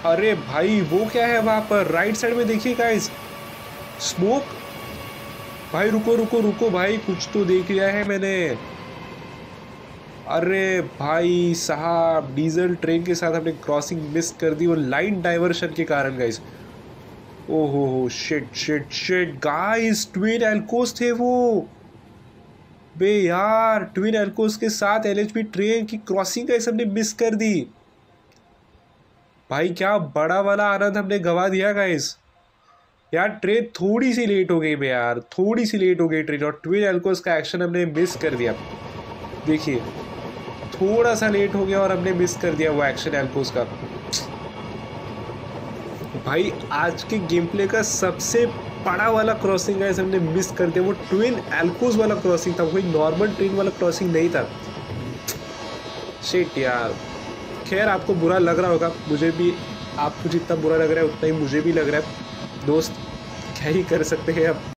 अरे भाई वो क्या है वहां पर राइट साइड में देखिए गाइस, स्मोक। भाई रुको रुको रुको भाई, कुछ तो देख लिया है मैंने। अरे भाई साहब, डीजल ट्रेन के साथ हमने क्रॉसिंग मिस कर दी वो लाइन डाइवर्शन के कारण गाइस। ओहो हो, shit shit shit guys, twin Alcos थे वो। बे यार, ट्विन एल्कोस के साथ एलएचबी ट्रेन की क्रॉसिंग गाइस हमने मिस कर दी। भाई क्या बड़ा वाला आनंद हमने गवा दिया गाइस। यार ट्रेन थोड़ी सी लेट हो गई बे यार, थोड़ी सी लेट हो गई ट्रेन, और ट्विन एल्कोस का एक्शन हमने मिस कर दिया। देखिए थोड़ा सा लेट हो गया और हमने मिस कर दिया वो एक्शन एल्कोस का। भाई आज के गेम प्ले का सबसे बड़ा वाला क्रॉसिंग गाइस हमने मिस कर दिया। वो ट्विन एल्कोस वाला क्रॉसिंग था, कोई नॉर्मल ट्रेन वाला क्रॉसिंग नहीं था। शिट यार। खैर आपको बुरा लग रहा होगा, मुझे भी, आपको जितना बुरा लग रहा है उतना ही मुझे भी लग रहा है दोस्त। क्या ही कर सकते हैं अब।